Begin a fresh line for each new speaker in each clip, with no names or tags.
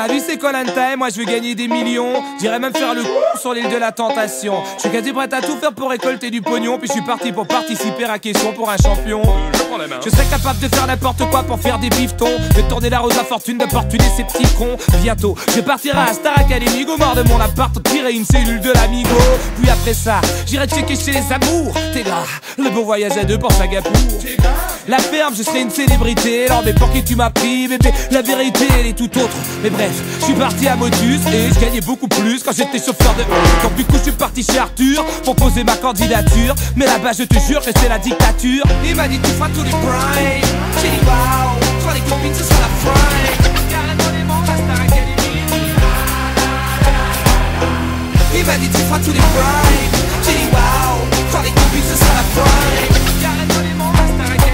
Ma vie c'est Koh-Lanta et moi je veux gagner des millions. J'irai même faire le coup sur l'île de la tentation. Je suis quasi prête à tout faire pour récolter du pognon. Puis je suis parti pour participer à question pour un champion. Je serais capable de faire n'importe quoi pour faire des bifetons. De tourner la rose à fortune, d'opportuner ces petits cons. Bientôt, je partirai à Star Academy, go mort de mon appart, tirer une cellule de l'amigo. Puis après ça, j'irai checker chez les amours. T'es là, le beau voyage à deux pour Singapour. La ferme, je serai une célébrité. Alors mais pour qui tu m'as pris, bébé? La vérité, elle est tout autre. Mais bref, je suis parti à Motus et je gagnais beaucoup plus quand j'étais chauffeur de... Donc du coup, je suis parti chez Arthur pour poser ma candidature. Mais là-bas, je te jure que c'est la dictature. Il m'a dit tu feras tous les primes. J'ai dit waouh, toi les copines, ce sera la prime. Carrément la Star Academy. Il m'a dit tu feras tous les primes. J'ai dit waouh, toi les copines, ce sera la prime. Carrément la Star Academy.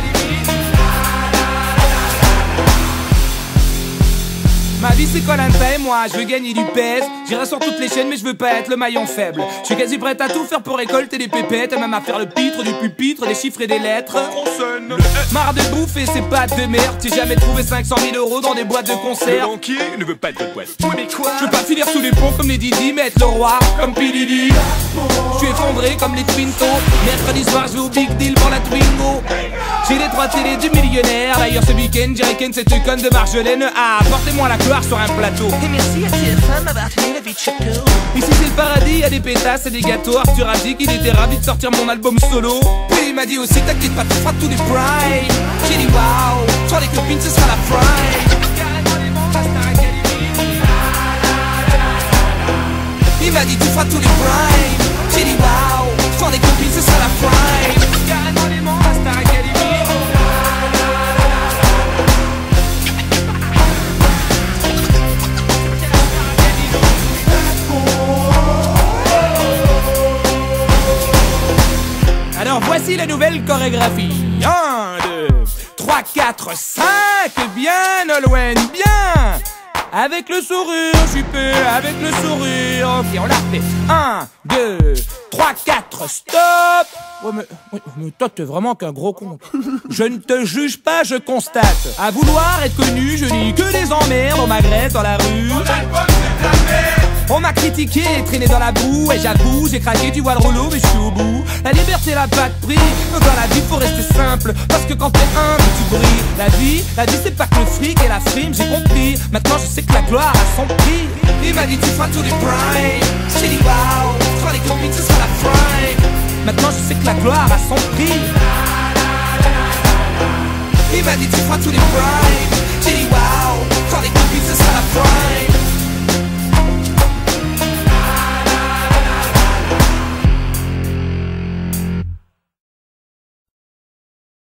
Ma vie c'est Koh-Lanta et moi je veux gagner du pèse. J'irai sur toutes les chaînes mais je veux pas être le maillon faible. Je suis quasi prête à tout faire pour récolter des pépettes. Même à faire le pitre du pupitre, des chiffres et des lettres. Marre de bouffer ces pâtes de merde. J'ai jamais trouvé 500 000 € dans des boîtes de concert.
Le banquier ne veut pas de votre boîte.
Mais quoi? Je veux pas finir sous les ponts comme les Didi, mais être le roi comme Pilidi. Je suis effondré comme les Twinto. Mercredi soir je vais au Big Deal pour la Twingo. J'ai les 3 télés du millionnaire. D'ailleurs ce week-end j'ai Ken cette conne de Marjolaine. Ah, apportez-moi la gloire sur un plateau.
Et merci à TF1 d'avoir tenu la vie de Chateau.
Ici c'est le paradis, y'a des pétasses et des gâteaux. Arthur a dit qu'il était ravi de sortir mon album solo. Puis il m'a dit aussi t'inquiète pas, tu feras tous les primes. J'ai dit waouh, toi les copines ce sera la prime. Il m'a dit tu feras tous les primes. J'ai dit waouh, toi les copines ce sera la prime. Alors voici la nouvelle chorégraphie. 1, 2, 3, 4, 5. Bien Nolwenn, bien. Avec le sourire, je suis peu avec le sourire. Ok, on l'a refait. 1, 2, 3, 4, stop. Mais toi t'es vraiment qu'un gros con. Je ne te juge pas, je constate. À vouloir être connu, je dis que des emmerdes. On m'agresse dans la rue. On m'a critiqué et traîné dans la boue. Et j'avoue, j'ai craqué, tu vois le rouleau, mais je suis au bout. La liberté n'a pas de prix. Dans la vie faut rester simple, parce que quand t'es humble tu brilles. La vie c'est pas que le fric et la frime, j'ai compris. Maintenant je sais que la gloire a son prix. Il m'a dit tu feras tous les primes. J'ai dit waouh, toi les copines ce sera la prime. Maintenant je sais que la gloire a son prix. Il m'a dit tu feras tous les primes. J'ai dit waouh, toi les copines ce sera la prime.